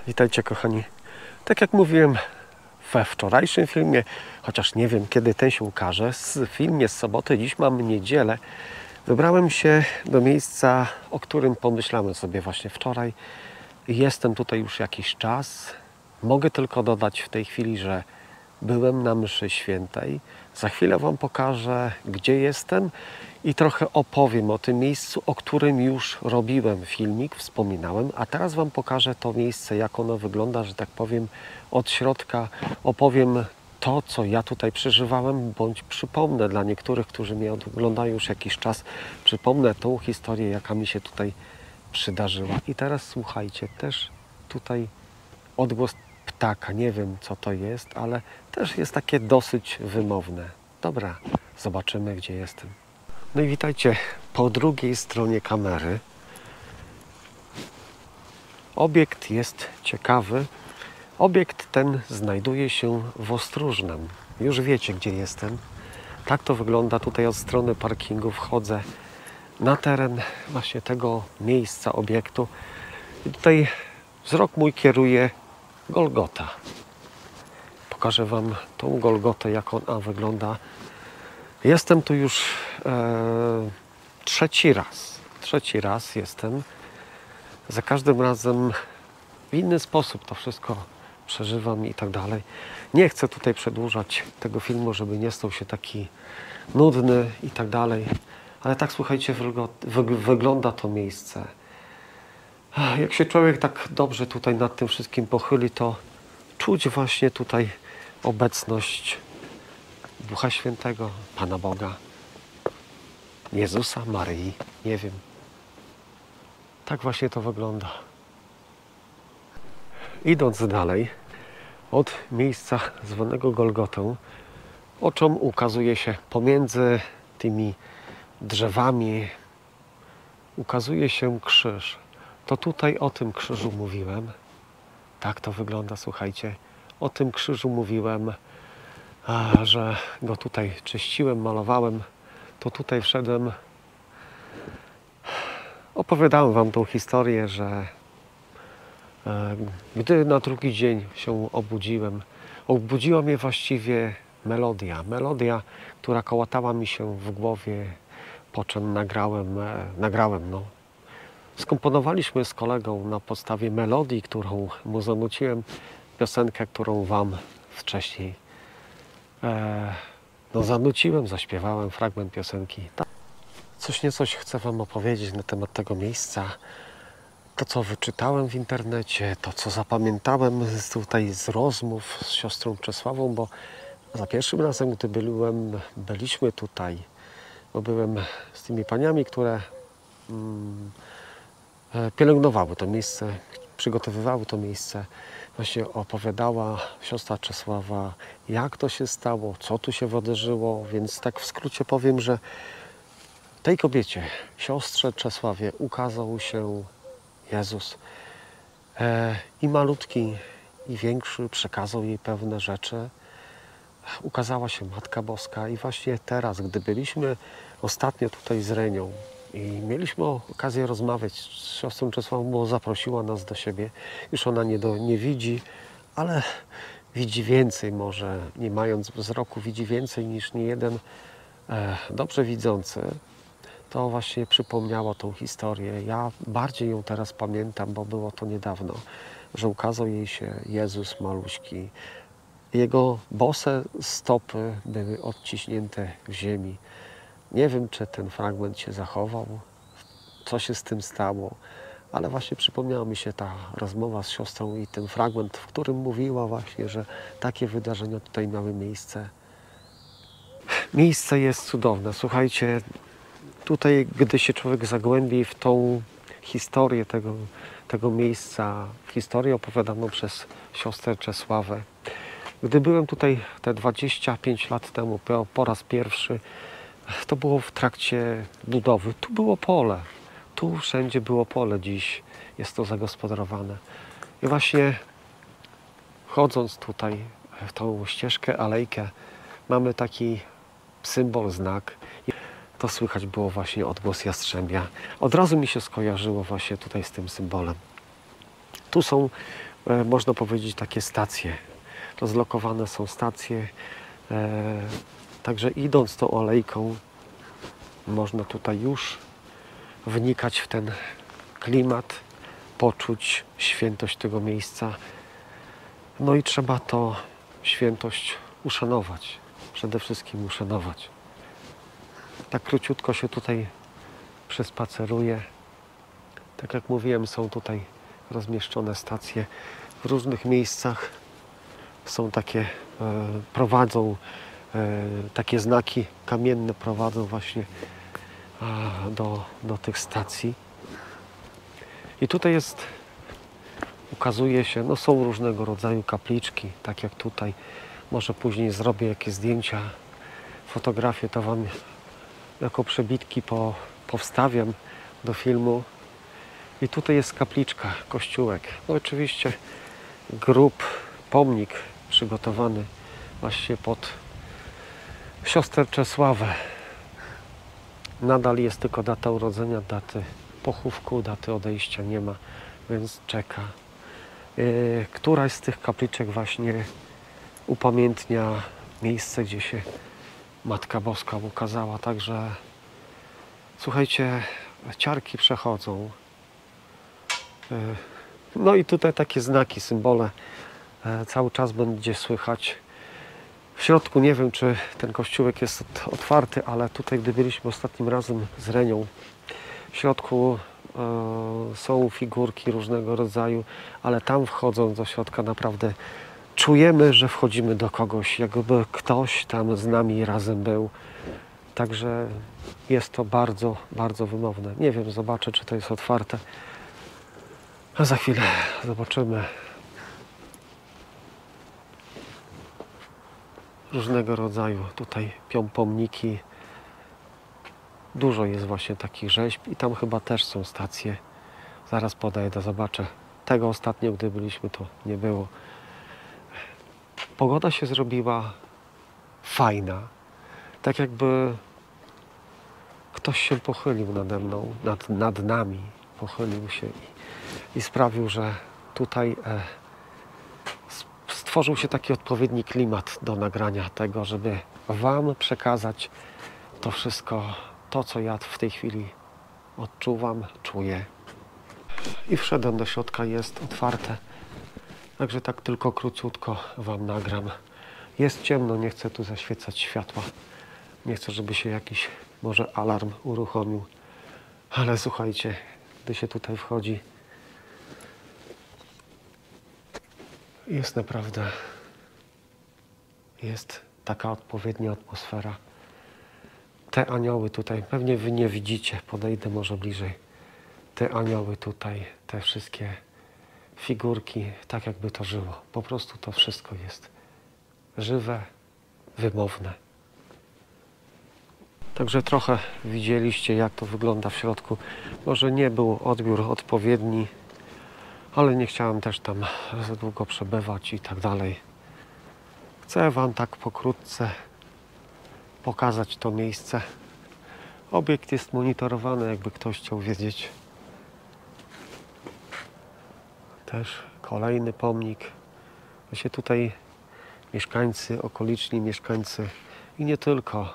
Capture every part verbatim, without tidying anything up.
Witajcie kochani. Tak jak mówiłem we wczorajszym filmie, chociaż nie wiem kiedy ten się ukaże, w filmie z soboty, dziś mamy niedzielę, wybrałem się do miejsca, o którym pomyślałem sobie właśnie wczoraj. Jestem tutaj już jakiś czas. Mogę tylko dodać w tej chwili, że byłem na mszy świętej. Za chwilę Wam pokażę, gdzie jestem i trochę opowiem o tym miejscu, o którym już robiłem filmik, wspominałem, a teraz Wam pokażę to miejsce, jak ono wygląda, że tak powiem, od środka. Opowiem to, co ja tutaj przeżywałem, bądź przypomnę dla niektórych, którzy mnie oglądają już jakiś czas, przypomnę tą historię, jaka mi się tutaj przydarzyła. I teraz słuchajcie, też tutaj odgłos ptaka, nie wiem co to jest, ale też jest takie dosyć wymowne. Dobra, zobaczymy, gdzie jestem. No i witajcie po drugiej stronie kamery. Obiekt jest ciekawy. Obiekt ten znajduje się w Ostróżnem. Już wiecie, gdzie jestem. Tak to wygląda. Tutaj od strony parkingu wchodzę na teren właśnie tego miejsca, obiektu. I tutaj wzrok mój kieruje Golgota. Pokażę Wam tą Golgotę, jak ona wygląda. Jestem tu już e, trzeci raz. Trzeci raz jestem. Za każdym razem w inny sposób to wszystko przeżywam i tak dalej. Nie chcę tutaj przedłużać tego filmu, żeby nie stał się taki nudny i tak dalej. Ale tak, słuchajcie, wygląda to miejsce. Jak się człowiek tak dobrze tutaj nad tym wszystkim pochyli, to czuć właśnie tutaj obecność Ducha Świętego, Pana Boga, Jezusa, Maryi, nie wiem. Tak właśnie to wygląda. Idąc dalej, od miejsca zwanego Golgotą, oczom ukazuje się pomiędzy tymi drzewami, ukazuje się krzyż. To tutaj o tym krzyżu mówiłem. Tak to wygląda, słuchajcie. O tym krzyżu mówiłem, a, że go tutaj czyściłem, malowałem. To tutaj wszedłem. Opowiadałem Wam tą historię, że e, gdy na drugi dzień się obudziłem, obudziła mnie właściwie melodia. Melodia, która kołatała mi się w głowie, po czym nagrałem, e, nagrałem no. Skomponowaliśmy z kolegą na podstawie melodii, którą mu zanuciłem, piosenkę, którą Wam wcześniej e, no, zanuciłem, zaśpiewałem fragment piosenki. Coś niecoś chcę Wam opowiedzieć na temat tego miejsca. To, co wyczytałem w internecie, to, co zapamiętałem z, tutaj z rozmów z siostrą Czesławą, bo za pierwszym razem, gdy byłem, byliśmy tutaj, bo byłem z tymi paniami, które mm, pielęgnowały to miejsce, przygotowywały to miejsce. Właśnie opowiadała siostra Czesława, jak to się stało, co tu się wydarzyło, więc tak w skrócie powiem, że tej kobiecie, siostrze Czesławie, ukazał się Jezus. E, I malutki, i większy przekazał jej pewne rzeczy. Ukazała się Matka Boska i właśnie teraz, gdy byliśmy ostatnio tutaj z Renią, i mieliśmy okazję rozmawiać z siostrą Czesławą, bo zaprosiła nas do siebie. Już ona nie, do, nie widzi, ale widzi więcej może, nie mając wzroku, widzi więcej niż niejeden e, dobrze widzący. To właśnie przypomniało tą historię. Ja bardziej ją teraz pamiętam, bo było to niedawno, że ukazał jej się Jezus maluśki. Jego bose stopy były odciśnięte w ziemi. Nie wiem, czy ten fragment się zachował, co się z tym stało, ale właśnie przypomniała mi się ta rozmowa z siostrą i ten fragment, w którym mówiła właśnie, że takie wydarzenia tutaj miały miejsce. Miejsce jest cudowne. Słuchajcie, tutaj, gdy się człowiek zagłębi w tą historię tego, tego miejsca, historię opowiadaną przez siostrę Czesławę. Gdy byłem tutaj te dwadzieścia pięć lat temu po, po raz pierwszy, to było w trakcie budowy. Tu było pole. Tu wszędzie było pole. Dziś jest to zagospodarowane. I właśnie chodząc tutaj w tą ścieżkę, alejkę, mamy taki symbol, znak. To słychać było właśnie odgłos jastrzębia. Od razu mi się skojarzyło właśnie tutaj z tym symbolem. Tu są e, można powiedzieć, takie stacje. Rozlokowane są stacje. E, także idąc tą alejką, można tutaj już wnikać w ten klimat, poczuć świętość tego miejsca. No i trzeba to świętość uszanować. Przede wszystkim uszanować. Tak króciutko się tutaj przespaceruję. Tak jak mówiłem, są tutaj rozmieszczone stacje w różnych miejscach. Są takie, e, prowadzą e, takie znaki kamienne, prowadzą właśnie e, do, do tych stacji. I tutaj jest, ukazuje się, no są różnego rodzaju kapliczki, tak jak tutaj. Może później zrobię jakieś zdjęcia, fotografię, to Wam jako przebitki po, powstawiam do filmu. I tutaj jest kapliczka, kościółek. No oczywiście grób, pomnik przygotowany właśnie pod siostrę Czesławę. Nadal jest tylko data urodzenia, daty pochówku, daty odejścia nie ma, więc czeka. Yy, któraś z tych kapliczek właśnie upamiętnia miejsce, gdzie się Matka Boska ukazała. Także słuchajcie, ciarki przechodzą. Yy, no i tutaj takie znaki, symbole yy, cały czas będzie słychać. W środku nie wiem, czy ten kościółek jest otwarty, ale tutaj, gdy byliśmy ostatnim razem z Renią, w środku e, są figurki różnego rodzaju, ale tam wchodząc do środka naprawdę czujemy, że wchodzimy do kogoś, jakby ktoś tam z nami razem był. Także jest to bardzo, bardzo wymowne. Nie wiem, zobaczę, czy to jest otwarte. A za chwilę zobaczymy. Różnego rodzaju tutaj pią pomniki. Dużo jest właśnie takich rzeźb i tam chyba też są stacje. Zaraz podejdę, zobaczę. Tego ostatnio, gdy byliśmy, to nie było. Pogoda się zrobiła fajna. Tak jakby ktoś się pochylił nade mną, nad, nad nami. Pochylił się i, i sprawił, że tutaj e, stworzył się taki odpowiedni klimat do nagrania tego, żeby Wam przekazać to wszystko, to co ja w tej chwili odczuwam, czuję. I wszedłem do środka, jest otwarte. Także tak tylko króciutko Wam nagram. Jest ciemno, nie chcę tu zaświecać światła. Nie chcę, żeby się jakiś może alarm uruchomił. Ale słuchajcie, gdy się tutaj wchodzi, jest naprawdę, jest taka odpowiednia atmosfera. Te anioły tutaj, pewnie Wy nie widzicie, podejdę może bliżej. Te anioły tutaj, te wszystkie figurki, tak jakby to żyło. Po prostu to wszystko jest żywe, wymowne. Także trochę widzieliście, jak to wygląda w środku. Może nie był odbiór odpowiedni, ale nie chciałem też tam za długo przebywać i tak dalej. Chcę Wam tak pokrótce pokazać to miejsce. Obiekt jest monitorowany, jakby ktoś chciał wiedzieć. Też kolejny pomnik. Właśnie tutaj mieszkańcy, okoliczni mieszkańcy i nie tylko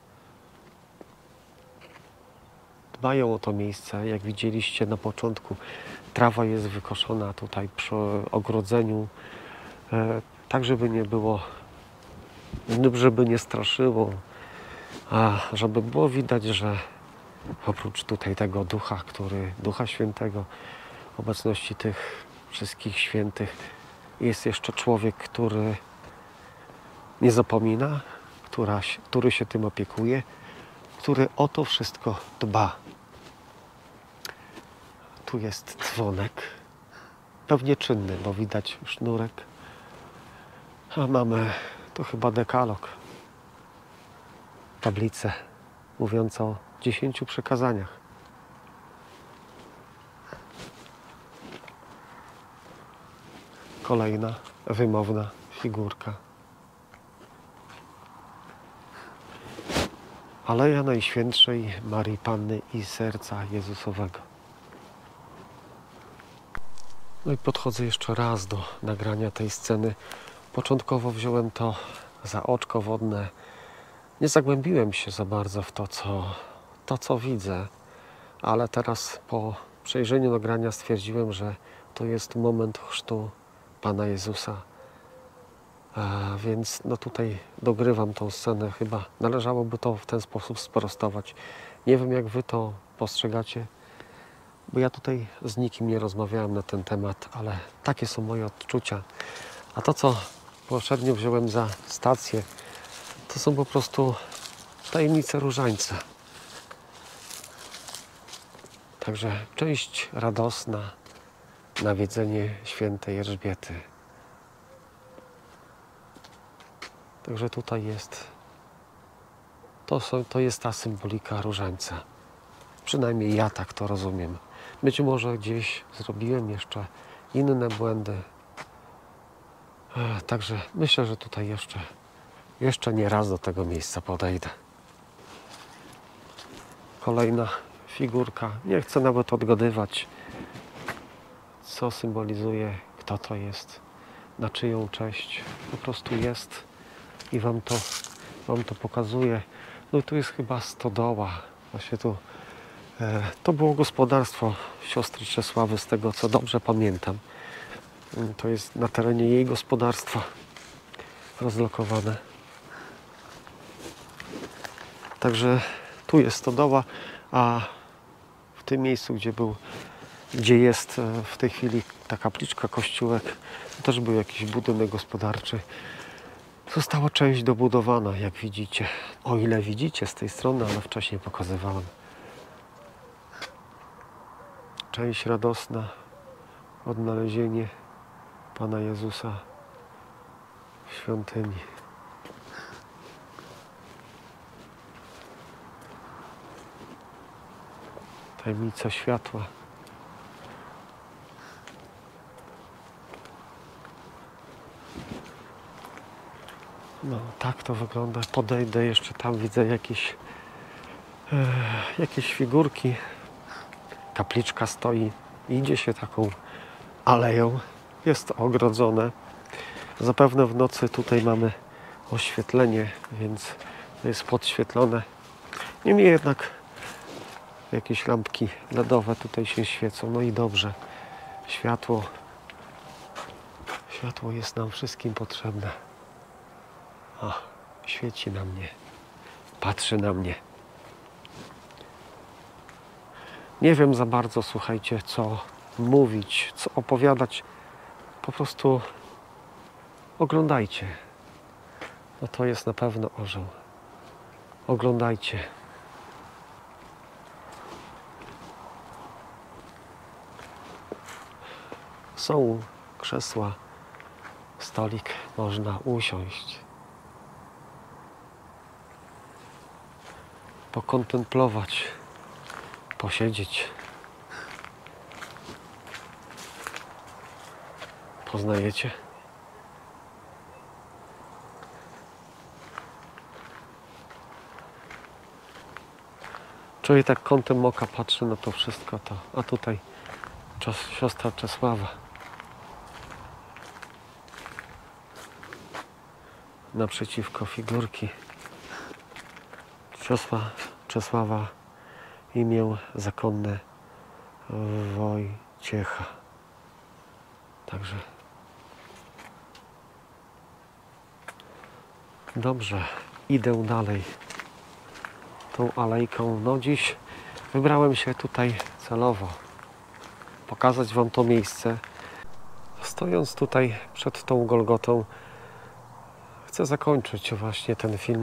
dbają o to miejsce. Jak widzieliście na początku, trawa jest wykoszona tutaj przy ogrodzeniu, tak żeby nie było, żeby nie straszyło, a żeby było widać, że oprócz tutaj tego ducha, który, Ducha Świętego, obecności tych wszystkich świętych, jest jeszcze człowiek, który nie zapomina, która, który się tym opiekuje, który o to wszystko dba. Tu jest dzwonek, pewnie czynny, bo widać sznurek. A mamy tu chyba dekalog, tablicę mówiącą o dziesięciu przykazaniach. Kolejna wymowna figurka. Aleja Najświętszej Marii Panny i Serca Jezusowego. No i podchodzę jeszcze raz do nagrania tej sceny. Początkowo wziąłem to za oczko wodne. Nie zagłębiłem się za bardzo w to, co, to, co widzę, ale teraz po przejrzeniu nagrania stwierdziłem, że to jest moment chrztu Pana Jezusa. A więc no tutaj dogrywam tą scenę. Chyba należałoby to w ten sposób sprostować. Nie wiem, jak wy to postrzegacie, bo ja tutaj z nikim nie rozmawiałem na ten temat, ale takie są moje odczucia. A to, co poprzednio wziąłem za stację, to są po prostu tajemnice różańca. Także część radosna, nawiedzenie świętej Elżbiety. Także tutaj jest, to, są, to jest ta symbolika różańca. Przynajmniej ja tak to rozumiem. Być może gdzieś zrobiłem jeszcze inne błędy. E, także myślę, że tutaj jeszcze, jeszcze nie raz do tego miejsca podejdę. Kolejna figurka. Nie chcę nawet odgadywać, co symbolizuje, kto to jest, na czyją cześć. Po prostu jest i wam to, wam to pokazuję. No i tu jest chyba stodoła. Właśnie tu e, to było gospodarstwo siostry Czesławy, z tego co dobrze pamiętam. To jest na terenie jej gospodarstwa rozlokowane. Także tu jest stodoła, a w tym miejscu, gdzie był, gdzie jest w tej chwili ta kapliczka, kościółek, to też był jakiś budynek gospodarczy. Została część dobudowana, jak widzicie. O ile widzicie z tej strony, ale wcześniej pokazywałem. Część radosna, odnalezienie Pana Jezusa w świątyni. Tajemnica światła. No, tak to wygląda. Podejdę jeszcze tam, widzę jakieś e, jakieś figurki. Kapliczka stoi. Idzie się taką aleją. Jest to ogrodzone. Zapewne w nocy tutaj mamy oświetlenie, więc jest podświetlone. Niemniej jednak jakieś lampki ledowe tutaj się świecą. No i dobrze. Światło. Światło jest nam wszystkim potrzebne. O, świeci na mnie. Patrzy na mnie. Nie wiem za bardzo, słuchajcie, co mówić, co opowiadać. Po prostu oglądajcie. No to jest na pewno orzeł. Oglądajcie. Są krzesła, stolik, można usiąść. Pokontemplować, posiedzieć. Poznajecie? Człowiek tak kątem oka patrzy na to wszystko, to, a tutaj siostra Czesława. Naprzeciwko figurki. Siostra Czesława, imię zakonne Wojciecha. Także dobrze, idę dalej tą alejką. No dziś wybrałem się tutaj celowo pokazać wam to miejsce. Stojąc tutaj przed tą Golgotą, chcę zakończyć właśnie ten film.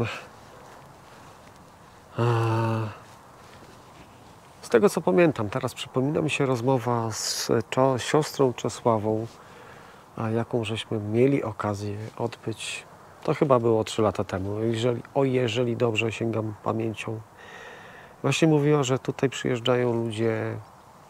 Z tego co pamiętam, teraz przypomina mi się rozmowa z siostrą Czesławą, a jaką żeśmy mieli okazję odbyć. To chyba było trzy lata temu, jeżeli, o jeżeli dobrze sięgam pamięcią. Właśnie mówiła, że tutaj przyjeżdżają ludzie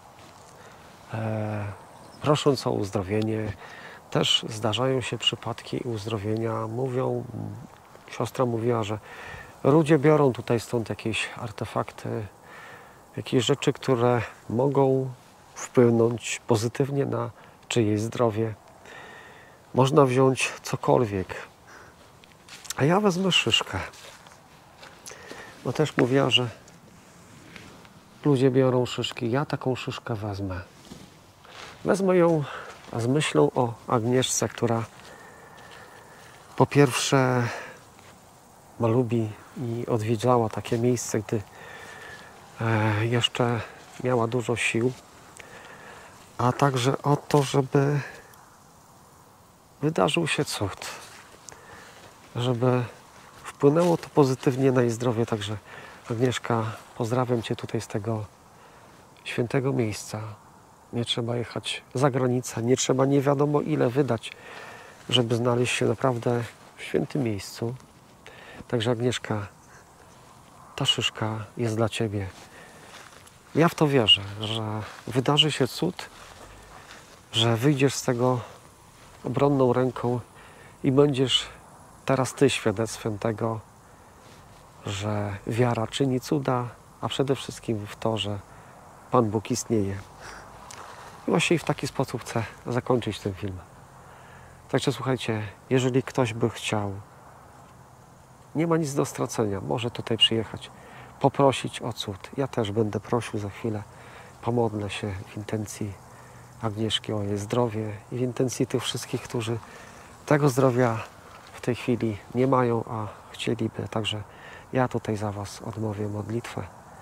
e, prosząc o uzdrowienie. Też zdarzają się przypadki uzdrowienia. Mówią, siostra mówiła, że ludzie biorą tutaj stąd jakieś artefakty, jakieś rzeczy, które mogą wpłynąć pozytywnie na czyjeś zdrowie. Można wziąć cokolwiek. A ja wezmę szyszkę. Bo też mówiła, że ludzie biorą szyszki. Ja taką szyszkę wezmę. Wezmę ją z myślą o Agnieszce, która po pierwsze ma lubi i odwiedzała takie miejsce, gdy e, jeszcze miała dużo sił, a także o to, żeby wydarzył się cud, żeby wpłynęło to pozytywnie na jej zdrowie. Także Agnieszka, pozdrawiam Cię tutaj z tego świętego miejsca. Nie trzeba jechać za granicę, nie trzeba nie wiadomo ile wydać, żeby znaleźć się naprawdę w świętym miejscu. Także Agnieszka, ta szyszka jest dla Ciebie. Ja w to wierzę, że wydarzy się cud, że wyjdziesz z tego obronną ręką i będziesz teraz Ty świadectwem tego, że wiara czyni cuda, a przede wszystkim w to, że Pan Bóg istnieje. I właśnie w taki sposób chcę zakończyć ten film. Także słuchajcie, jeżeli ktoś by chciał, nie ma nic do stracenia, może tutaj przyjechać, poprosić o cud. Ja też będę prosił za chwilę, pomodlę się w intencji Agnieszki o jej zdrowie i w intencji tych wszystkich, którzy tego zdrowia w tej chwili nie mają, a chcieliby. Także ja tutaj za Was odmówię modlitwę.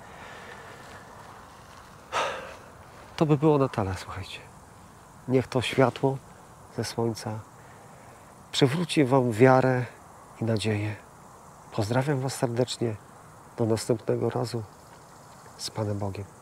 To by było na tyle, słuchajcie. Niech to światło ze słońca przywróci Wam wiarę i nadzieję. Pozdrawiam Was serdecznie. Do następnego razu. Z Panem Bogiem.